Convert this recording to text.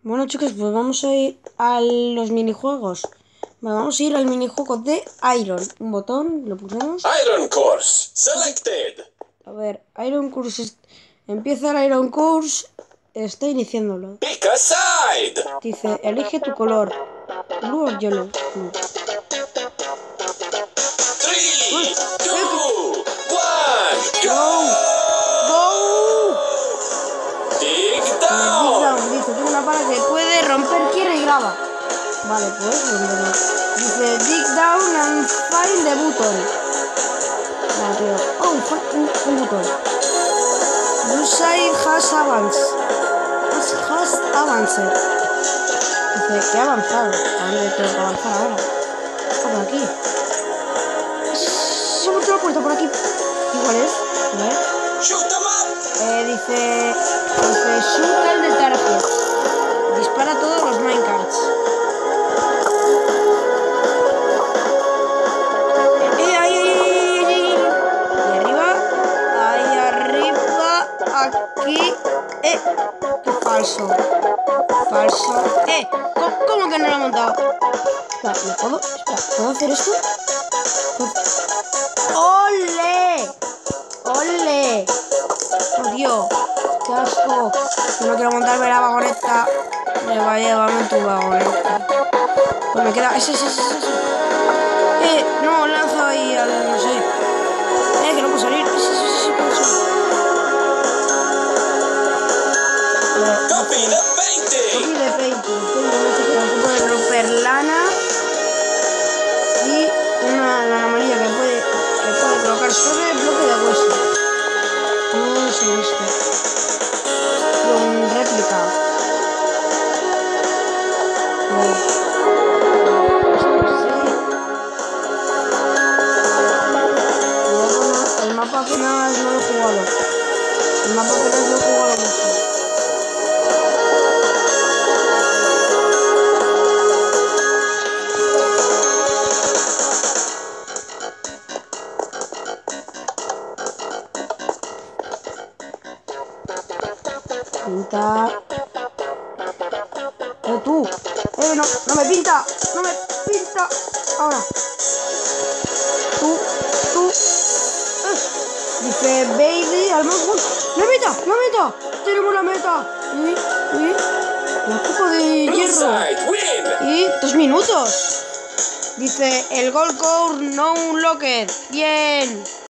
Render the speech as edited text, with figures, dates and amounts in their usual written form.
Bueno, chicos, pues vamos a ir a los minijuegos. Vamos a ir al minijuego de Iron. Un botón, lo pulsamos. Iron Course selected. A ver, Iron Course. Empieza el Iron Course. Está iniciándolo. Pick a side. Dice, elige tu color. Blue o yellow. Blue. 3, 2, 1, go! ¡Go! Dig Dig down. down. Dice, tengo una pala que puede romper tierra y grava. Vale, pues, dice, dig down and find the button. Vale, tío. Oh, un botón. Blue side has advanced. Has advanced. Dice, que ha avanzado. ¿A dónde tengo que avanzar ahora? Por aquí. Se me la puerta por aquí. ¿Igual es? A ver. Shoot 'em up. Dice shoot al de target. Dispara todos los minecarts. Ahí. Ahí arriba. Aquí. Falso. ¿Cómo que no lo he montado? Espera, ¿lo puedo? Espera, ¿puedo hacer esto? ¡Ole! ¡Oh, Dios! ¡Qué asco! No quiero montarme la vagoneta. Me va a llevarme tu vagoneta. Pues me queda... Ese. No, lanza ahí al... no sé. Que no puedo salir. Ese, puedo salir. Copy the painting. Copy the painting. Tengo que puede romper lana. Y una lana amarilla que puede colocar sobre el bloque de hueso. ¿Cómo es esto? Con réplica. El mapa apenas no lo he jugado. Mucho. Pinta. Tú. No me pinta. Ahora. Tú. Dice baby, al más ¡La meta! Tenemos la meta. Y un poco de hierro. Y 2 minutos. Dice el gold core no unlocked. Bien.